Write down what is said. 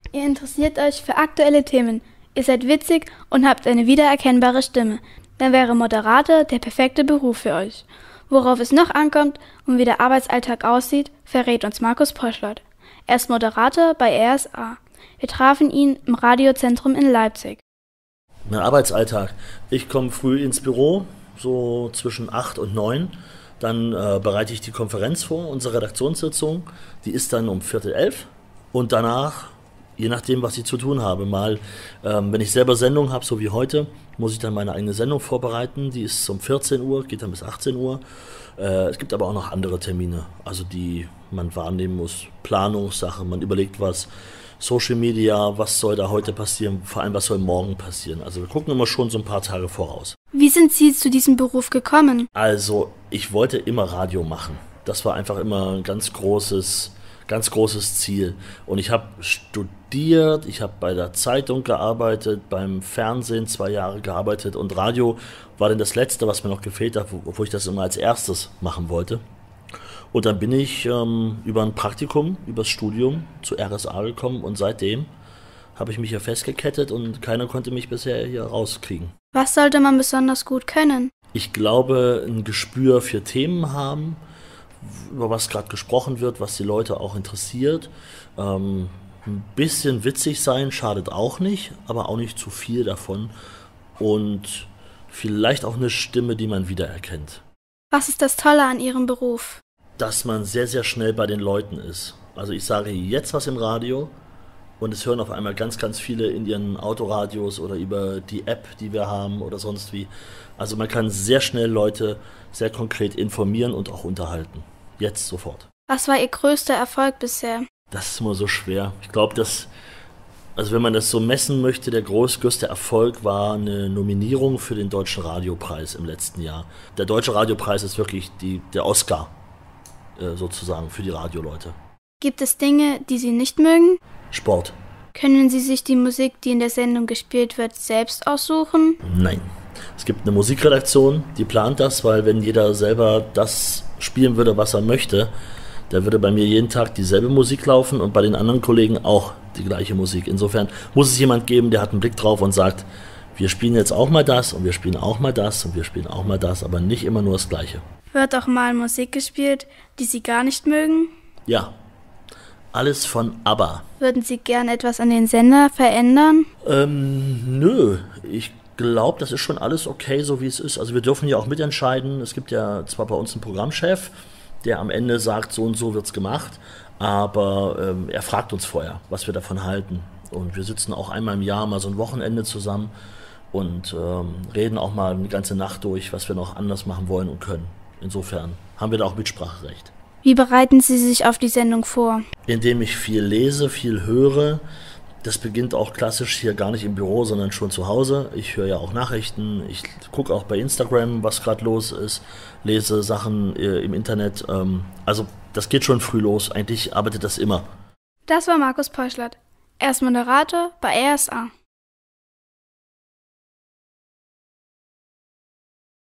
Ihr interessiert euch für aktuelle Themen, ihr seid witzig und habt eine wiedererkennbare Stimme. Dann wäre Moderator der perfekte Beruf für euch. Worauf es noch ankommt und wie der Arbeitsalltag aussieht, verrät uns Markus Poschlot. Er ist Moderator bei RSA. Wir trafen ihn im Radiozentrum in Leipzig. Mein Arbeitsalltag. Ich komme früh ins Büro, so zwischen 8 und 9. Dann bereite ich die Konferenz vor, unsere Redaktionssitzung. Die ist dann um 10:45. Und danach, je nachdem, was ich zu tun habe, wenn ich selber Sendung habe, so wie heute, muss ich dann meine eigene Sendung vorbereiten. Die ist um 14 Uhr, geht dann bis 18 Uhr. Es gibt aber auch noch andere Termine, also die man wahrnehmen muss. Planungssachen, man überlegt was. Social Media, was soll da heute passieren, vor allem was soll morgen passieren. Also wir gucken immer schon so ein paar Tage voraus. Wie sind Sie zu diesem Beruf gekommen? Also ich wollte immer Radio machen. Das war einfach immer ein ganz großes Ziel. Und ich habe studiert, ich habe bei der Zeitung gearbeitet, beim Fernsehen 2 Jahre gearbeitet und Radio war dann das Letzte, was mir noch gefehlt hat, wo ich das immer als erstes machen wollte. Und dann bin ich über ein Praktikum, über das Studium zu RSA gekommen und seitdem habe ich mich hier festgekettet und keiner konnte mich bisher hier rauskriegen. Was sollte man besonders gut können? Ich glaube, ein Gespür für Themen haben, über was gerade gesprochen wird, was die Leute auch interessiert. Ein bisschen witzig sein schadet auch nicht, aber auch nicht zu viel davon. Und vielleicht auch eine Stimme, die man wiedererkennt. Was ist das Tolle an Ihrem Beruf? Dass man sehr, sehr schnell bei den Leuten ist. Also ich sage jetzt was im Radio und es hören auf einmal ganz, ganz viele in ihren Autoradios oder über die App, die wir haben oder sonst wie. Also man kann sehr schnell Leute sehr konkret informieren und auch unterhalten. Jetzt sofort. Was war Ihr größter Erfolg bisher? Das ist immer so schwer. Ich glaube, also wenn man das so messen möchte, der größte Erfolg war eine Nominierung für den Deutschen Radiopreis im letzten Jahr. Der Deutsche Radiopreis ist wirklich der Oscar sozusagen für die Radioleute. Gibt es Dinge, die Sie nicht mögen? Sport. Können Sie sich die Musik, die in der Sendung gespielt wird, selbst aussuchen? Nein. Es gibt eine Musikredaktion, die plant das, weil wenn jeder selber das spielen würde, was er möchte, da würde bei mir jeden Tag dieselbe Musik laufen und bei den anderen Kollegen auch die gleiche Musik. Insofern muss es jemand geben, der hat einen Blick drauf und sagt, wir spielen jetzt auch mal das und wir spielen auch mal das und wir spielen auch mal das, aber nicht immer nur das Gleiche. Wird auch mal Musik gespielt, die Sie gar nicht mögen? Ja, alles von ABBA. Würden Sie gern etwas an den Sender verändern? Nö, ich glaube, das ist schon alles okay, so wie es ist. Also wir dürfen ja auch mitentscheiden. Es gibt ja zwar bei uns einen Programmchef, der am Ende sagt, so und so wird's gemacht, aber er fragt uns vorher, was wir davon halten. Und wir sitzen auch einmal im Jahr mal so ein Wochenende zusammen und reden auch mal eine ganze Nacht durch, was wir noch anders machen wollen und können. Insofern haben wir da auch Mitspracherecht. Wie bereiten Sie sich auf die Sendung vor? Indem ich viel lese, viel höre. Das beginnt auch klassisch hier gar nicht im Büro, sondern schon zu Hause. Ich höre ja auch Nachrichten, ich gucke auch bei Instagram, was gerade los ist, lese Sachen im Internet. Also das geht schon früh los, eigentlich arbeitet das immer. Das war Markus Poschlot. Er ist Moderator bei RSA.